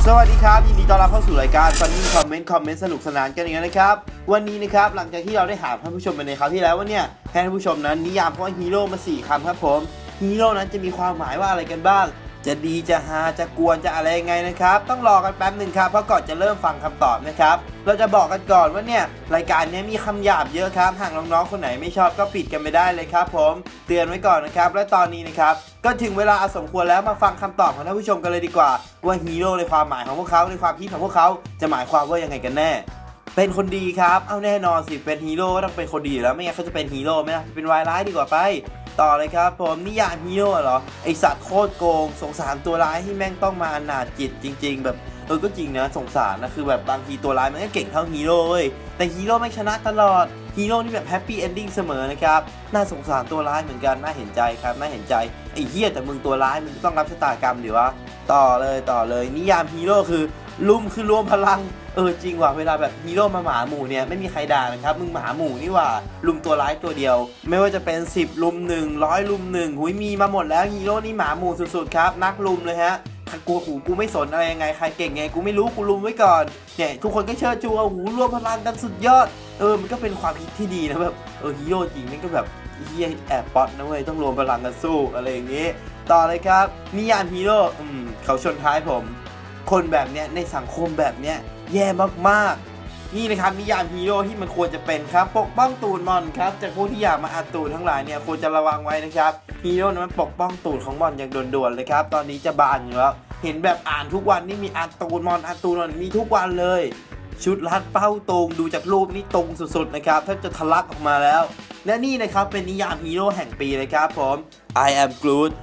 สวัสดีครับยินดีต้อนรับเข้าสู่รายการ Funny Comment สนุกสนานกันอีกแล้วนะครับวันนี้นะครับหลังจากที่เราได้ถามท่านผู้ชมไปในคราวที่แล้วว่าเนี่ยให้ท่านผู้ชมนั้นนิยามคำว่าฮีโร่มา4 คำครับผมฮีโร่นั้นจะมีความหมายว่าอะไรกันบ้างจะดีจะฮาจะกวนจะอะไรยังไงนะครับต้องรอกันแป๊บหนึ่งครับเพราะก่อนจะเริ่มฟังคำตอบนะครับเราจะบอกกันก่อนว่าเนี่ยรายการนี้มีคำหยาบเยอะครับหากน้องๆคนไหนไม่ชอบก็ปิดกันไปได้เลยครับผมเตือนไว้ก่อนนะครับและตอนนี้นะครับก็ถึงเวลาสมควรแล้วมาฟังคำตอบของท่านผู้ชมกันเลยดีกว่าว่าฮีโร่ในความหมายของพวกเขาในความคิดของพวกเขาจะหมายความว่ายังไงกันแน่เป็นคนดีครับเอาแน่นอนสิเป็นฮีโร่ต้องเป็นคนดีแล้วไม่งั้นเขาจะเป็นฮีโร่ไหมนะเป็นวายร้ายดีกว่าไปต่อเลยครับผมนิยามฮีโร่เหรอไอสัตว์โคตรโกงสงสารตัวร้ายที่แม่งต้องมาอนาถจิตจริงๆแบบก็จริงนะสงสารนะคือแบบบางทีตัวร้ายมันก็เก่งเท่าฮีโร่เว้ยแต่ฮีโร่ไม่ชนะตลอดฮีโร่นี่แบบแฮปปี้เอนดิ้งเสมอนะครับน่าสงสารตัวร้ายเหมือนกันน่าเห็นใจครับน่าเห็นใจไอ้เหี้ยแต่มึงตัวร้ายมึงต้องรับชะตากรรมดิวะต่อเลยนิยามฮีโร่คือลุ่มคือรวมพลังจริงว่ะเวลาแบบฮีโร่มาหมาหมู่เนี่ยไม่มีใครด่านะครับมึงหมาหมู่นี่ว่าลุมตัวร้ายตัวเดียวไม่ว่าจะเป็น10 ลุม 1 100 ลุม 1หุยมีมาหมดแล้วฮีโร่นี่หมาหมู่สุดๆครับนักลุมเลยฮะกูไม่สนอะไรยังไงใครเก่งไงกูไม่รู้กูลุมไว้ก่อนเนี่ยทุกคนก็เชิดชูเอารวมพลังกันสุดยอดมันก็เป็นความคิดที่ดีนะแบบฮีโร่จริงมันก็แบบเฮียแอบป๊อตนะเว้ยต้องรวมพลังกันสู้อะไรอย่างงี้ต่อเลยครับนิยามฮีโร่เขาชนท้ายผมคนแบบเนี้ยในสังคมแบบเนี้ยแย่มากๆนี่นะครับนิยามฮีโร่ที่มันควรจะเป็นครับปกป้องตูดมอนครับจากพวกที่อยากมาอัดตูดทั้งหลายเนี่ยควรจะระวังไว้นะครับฮีโร่นั้นมันปกป้องตูดของมอนอย่างด่วนๆเลยครับตอนนี้จะบานอยู่แล้วเห็นแบบอ่านทุกวันนี่มีอัดตูดมอนมีทุกวันเลยชุดรัดเป้าตรงดูจากรูปนี่ตรงสุดๆนะครับแทบจะทะลักออกมาแล้วและนี่นะครับเป็นนิยามฮีโร่แห่งปีเลยครับผม I am Groot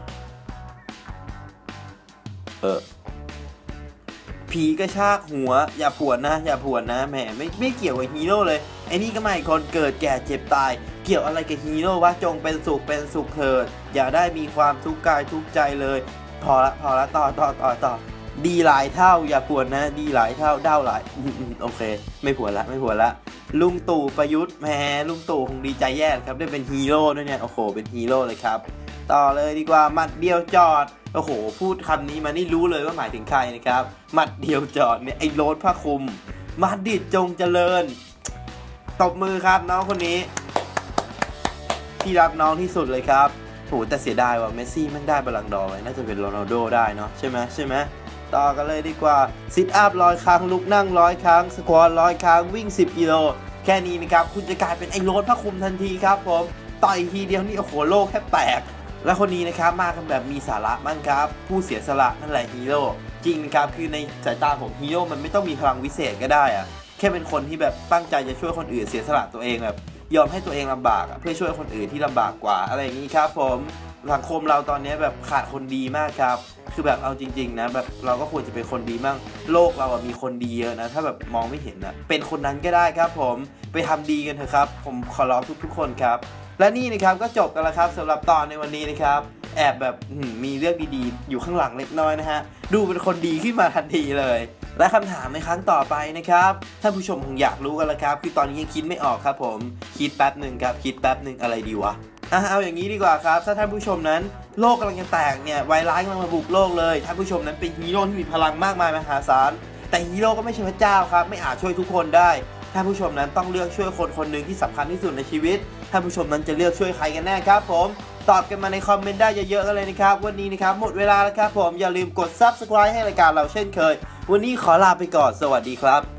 ผีกระชากหัวอย่าผวนนะแหมไม่เกี่ยวกับฮีโร่เลยไอ้นี่ก็ไม่คนเกิดแก่เจ็บตายเกี่ยวอะไรกับฮีโร่วะจงเป็นสุขเถิดอย่าได้มีความทุกข์กายทุกข์ใจเลยพอละต่อดีหลายเท่าอย่าผวนนะดีหลายเท่าเด้าหลายโอเคไม่ผวนละลุงตู่ประยุทธ์แหมลุงตู่คงดีใจแย่ครับได้เป็นฮีโร่ด้วยเนี่ยโอ้โหเป็นฮีโร่เลยครับต่อเลยดีกว่าหมัดเดียวจอดโอ้โหพูดคำนี้มานี่รู้เลยว่าหมายถึงใครนะครับหมัดเดียวจอดเนี่ยไอ้โรสผ้าคลุมมาดริดจงเจริญตบมือครับน้องคนนี้ที่รักน้องที่สุดเลยครับโหแต่เสียดายว่าเมสซี่ไม่ได้บอลลังก์ดอร์ไว้น่าจะเป็นโรนัลโดได้เนาะใช่ไหมต่อกันเลยดีกว่าซิทอัพ100 ครั้งลุกนั่ง100 ครั้งสควอต100 ครั้งวิ่ง10 กิโลแค่นี้นะครับคุณจะกลายเป็นไอ้โรสผ้าคลุมทันทีครับผมต่อยทีเดียวนี่โอ้โหโลกแทบแตกและคนนี้นะครับมากันแบบมีสาระมั่งครับผู้เสียสละนั่นแหละฮีโร่จริงนะครับคือในสายตาของฮีโร่มันไม่ต้องมีพลังวิเศษก็ได้อะแค่เป็นคนที่แบบตั้งใจจะช่วยคนอื่นเสียสละตัวเองแบบยอมให้ตัวเองลำบากเพื่อช่วยคนอื่นที่ลำบากกว่าอะไรอย่างนี้ครับผมสังคมเราตอนนี้แบบขาดคนดีมากครับคือแบบเอาจริงๆนะแบบเราก็ควรจะเป็นคนดีมั่งโลกเรามีคนดีเยอะนะถ้าแบบมองไม่เห็นนะเป็นคนนั้นก็ได้ครับผมไปทำดีกันเถอะครับผมขอร้องทุกคนครับและนี่นะครับก็จบกันแล้วครับสำหรับตอนในวันนี้นะครับแอบแบบมีเรื่องดีๆอยู่ข้างหลังเล็กน้อยนะฮะดูเป็นคนดีขึ้นมาทันทีเลยและคำถามในครั้งต่อไปนะครับท่านผู้ชมคงอยากรู้กันแล้วครับคือตอนนี้ยังคิดไม่ออกครับผมคิดแป๊บหนึ่งครับคิดแป๊บหนึ่งอะไรดีวะเอาอย่างนี้ดีกว่าครับถ้าท่านผู้ชมนั้นโลกกำลังจะแตกเนี่ยไวรัสกำลังมาบุกโลกเลยท่านผู้ชมนั้นเป็นฮีโร่ที่มีพลังมากมายมหาศาลแต่ฮีโร่ก็ไม่ใช่พระเจ้าครับไม่อาจช่วยทุกคนได้ท่านผู้ชมนั้นต้องเลือกช่วยคนหนึ่งที่สำคัญที่สุดในชีวิตท่านผู้ชมนั้นจะเลือกช่วยใครกันแน่ครับผมตอบกันมาในคอมเมนต์ได้เยอะๆกันเลยนะครับวันนี้นะครับหมดเวลาแล้วครับผมอย่าลืมกด Subscribe ให้รายการเราเช่นเคยวันนี้ขอลาไปก่อนสวัสดีครับ